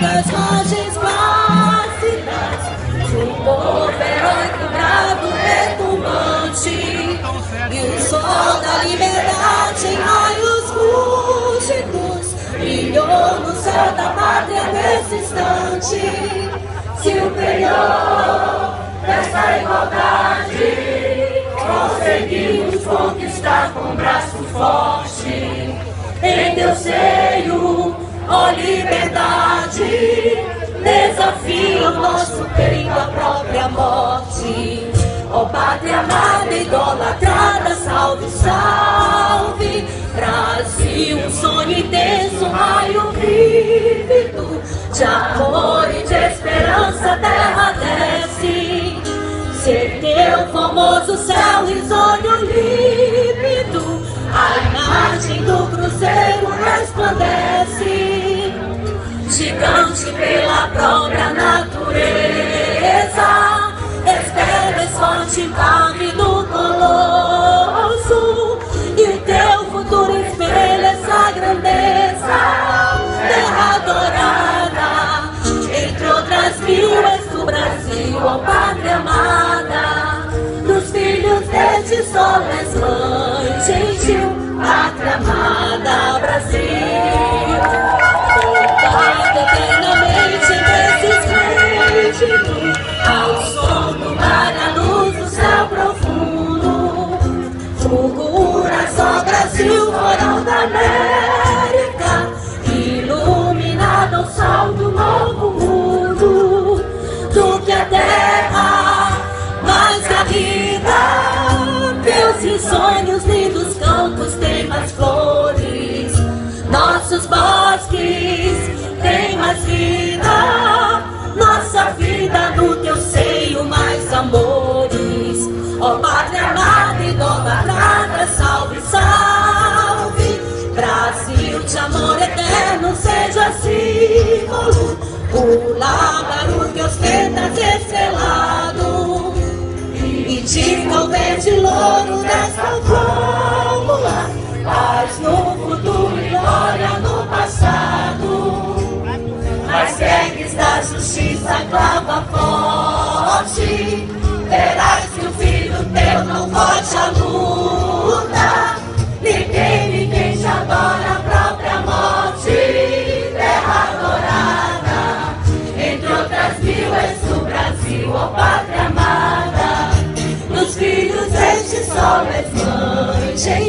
das margens plácidas, um povo heróico, bravo, retumbante, e o sol da liberdade em raios rústicos brilhou no céu da pátria nesse instante, superior dessa igualdade. Conseguimos conquistar com braço forte, em teu seio, ó liberdade, desafia o nosso peito à própria morte. Ó pátria amada, idolatrada, salve, salve, Brasil, um sonho intenso, um raio vívido, de amor e de esperança a terra desce. Ser teu famoso céu risonho límpido, a imagem do cruzeiro resplandece, gigante pela própria natureza, esperas forte impávido colosso, e o teu futuro espelha essa grandeza, terra dourada, entre outras mil és do Brasil, ó pátria amada, dos filhos deste sol és mãe gentil, pátria amada, Brasil, portada eternamente nesses créditos, ao som do mar, a luz do céu profundo, fulgura só Brasil, coral da América, iluminado ao sol do novo mundo, do que a terra mais garrida, teus insônios, lindos campos têm mais flores, nossos bosques têm mais vida, nossa vida no teu seio mais amores. Ó pátria amada, idolatrada, salve, salve, Brasil de amor eterno, seja símbolo, o lábaro que ostentas estrelado, e diga o verde louro desta fórmula, paz no futuro e glória no passado. Mas segues da justiça, clava forte, verás que o filho teu não foge à luta. Ninguém te adora a própria morte, terra dourada, entre outras mil és do Brasil, ó pátria amada, dos filhos deste sol és mãe.